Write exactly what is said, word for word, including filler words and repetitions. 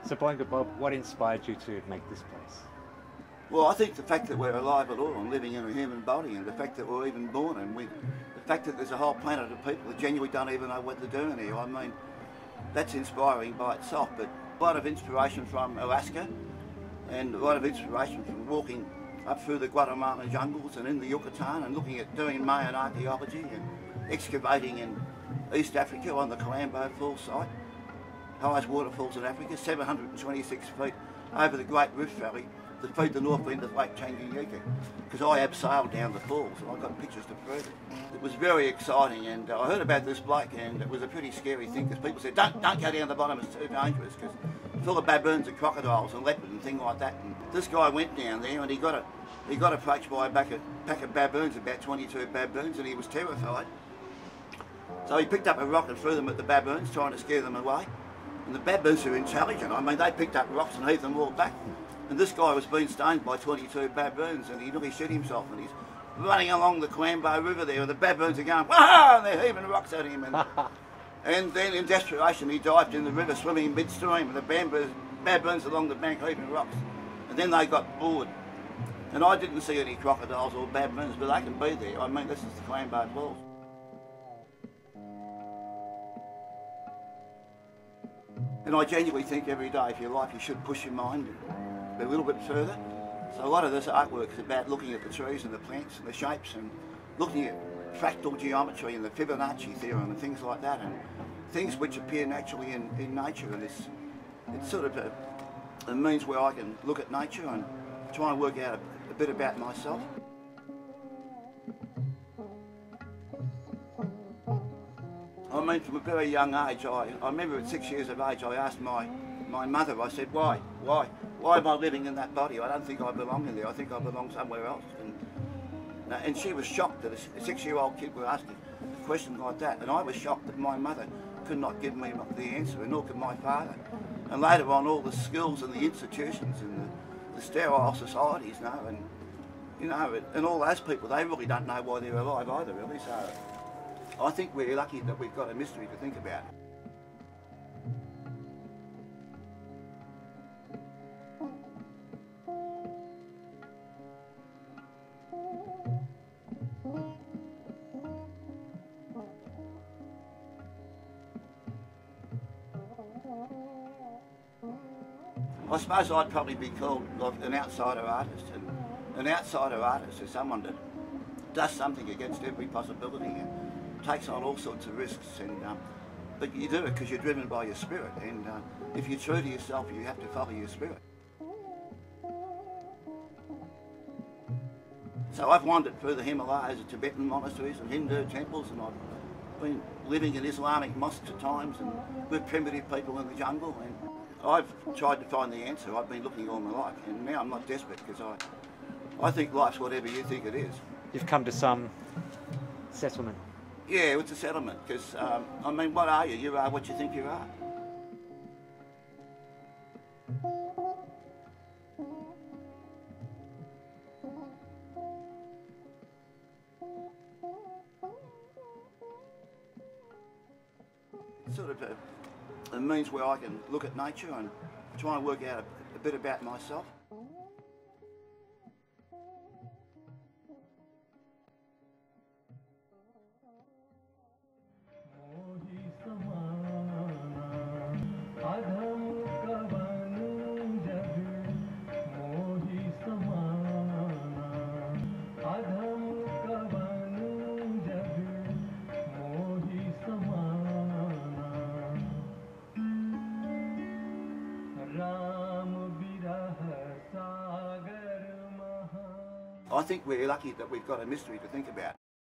So Boinga Bob, what inspired you to make this place? Well, I think the fact that we're alive at all and living in a human body, and the fact that we're even born, and we, the fact that there's a whole planet of people that genuinely don't even know what they're doing here. I mean, that's inspiring by itself. But a lot of inspiration from Alaska, and a lot of inspiration from walking up through the Guatemalan jungles and in the Yucatan, and looking at doing Mayan archaeology and excavating in East Africa on the Kalambo Falls site, highest waterfalls in Africa, seven hundred twenty-six feet over the Great Rift Valley that feed the north end of Lake Tanganyika, because I abseiled down the falls and I've got pictures to prove it. It was very exciting, and uh, I heard about this bloke, and it was a pretty scary thing, because people said, don't, don't go down the bottom, it's too dangerous, because it's full of baboons and crocodiles and leopards and things like that. And this guy went down there and he got, a, he got approached by a pack of, pack of baboons, about twenty-two baboons, and he was terrified. So he picked up a rock and threw them at the baboons, trying to scare them away. And the baboons are intelligent. I mean, they picked up rocks and heaved them all back. And this guy was being stoned by twenty-two baboons, and he nearly shit himself, and he's running along the Kalambo River there, and the baboons are going, wah, and they're heaving rocks at him. And, and then in desperation, he dived in the river, swimming midstream, and the baboons, baboons along the bank heaving rocks. And then they got bored. And I didn't see any crocodiles or baboons, but they can be there. I mean, this is the Kalambo Falls. And I genuinely think every day of your life you should push your mind a little bit further. So a lot of this artwork is about looking at the trees and the plants and the shapes, and looking at fractal geometry and the Fibonacci theorem and things like that, and things which appear naturally in, in nature. And it's, it's sort of a, a means where I can look at nature and try and work out a, a bit about myself. I mean, from a very young age, I, I remember at six years of age, I asked my, my mother, I said, why, why, why am I living in that body? I don't think I belong in there, I think I belong somewhere else. And, and she was shocked that a six-year-old kid would ask a question like that, and I was shocked that my mother could not give me the answer, and nor could my father. And later on, all the schools and the institutions and the, the sterile societies, you know, and, you know, and all those people, they really don't know why they're alive either, really. So I think we're lucky that we've got a mystery to think about. I suppose I'd probably be called like an outsider artist, and an outsider artist is someone that does something against every possibility and takes on all sorts of risks, and um, but you do it because you're driven by your spirit, and uh, if you're true to yourself, you have to follow your spirit. So I've wandered through the Himalayas and Tibetan monasteries and Hindu temples, and I've been living in Islamic mosques at times and with primitive people in the jungle, and I've tried to find the answer. I've been looking all my life, and now I'm not desperate, because I, I think life's whatever you think it is. You've come to some settlement. Yeah, it's a settlement, because, um, I mean, what are you? You are what you think you are. It's sort of a, a means where I can look at nature and try and work out a, a bit about myself. I think we're lucky that we've got a mystery to think about.